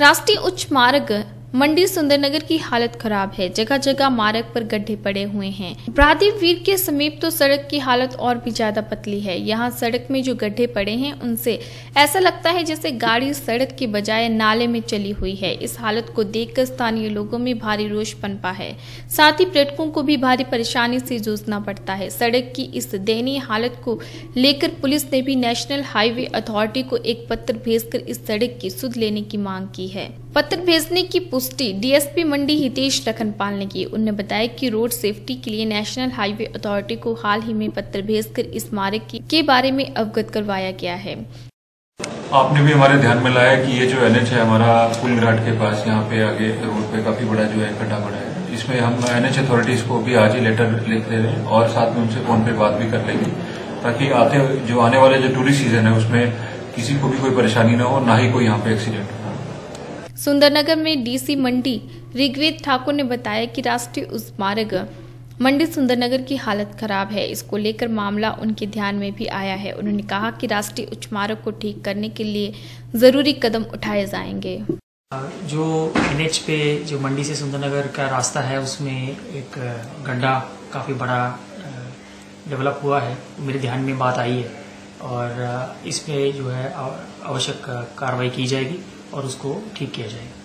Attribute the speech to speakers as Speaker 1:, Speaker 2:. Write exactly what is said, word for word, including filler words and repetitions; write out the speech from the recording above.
Speaker 1: राष्ट्रीय उच्च मार्ग मंडी सुंदरनगर की हालत खराब है। जगह जगह मार्ग पर गड्ढे पड़े हुए हैं। ब्रादीवीर के समीप तो सड़क की हालत और भी ज्यादा पतली है। यहाँ सड़क में जो गड्ढे पड़े हैं उनसे ऐसा लगता है जैसे गाड़ी सड़क की बजाय नाले में चली हुई है। इस हालत को देखकर स्थानीय लोगों में भारी रोष पनपा है। साथ ही पर्यटकों को भी भारी परेशानी से जूझना पड़ता है। सड़क की इस दयनीय हालत को लेकर पुलिस ने भी नेशनल हाईवे अथॉरिटी को एक पत्र भेजकर इस सड़क की सुध लेने की मांग की है। पत्र भेजने की पुष्टि डीएसपी मंडी हितेश लखनपाल ने की। उन्होंने बताया कि रोड सेफ्टी के लिए नेशनल हाईवे अथॉरिटी को हाल ही में पत्र भेजकर इस मार्ग के बारे में अवगत करवाया गया है।
Speaker 2: आपने भी हमारे ध्यान में लाया कि ये जो एनएच है हमारा पुलघाट के पास, यहाँ पे आगे रोड पे काफी बड़ा जो है गड्ढा पड़ा है। इसमें हम एनएच अथॉरिटीज को भी आज ही लेटर लिख दे रहे हैं और साथ में उनसे फोन पे बात भी कर लेंगे, ताकि आते जो आने वाले जो टूरिस्ट सीजन है उसमें किसी को भी कोई परेशानी न हो, ना ही कोई यहाँ पे एक्सीडेंट हो।
Speaker 1: सुंदरनगर में डीसी मंडी ऋग्वेद ठाकुर ने बताया कि राष्ट्रीय उच्च मार्ग मंडी सुंदरनगर की हालत खराब है। इसको लेकर मामला उनके ध्यान में भी आया है। उन्होंने कहा कि राष्ट्रीय उच्च मार्ग को ठीक करने के लिए जरूरी कदम उठाए जाएंगे।
Speaker 3: जो एनएच पे जो मंडी से सुंदरनगर का रास्ता है उसमें एक गड्ढा काफ़ी बड़ा डेवलप हुआ है। मेरे ध्यान में बात आई है और इस पे जो है आवश्यक कार्रवाई की जाएगी और उसको ठीक किया जाएगा।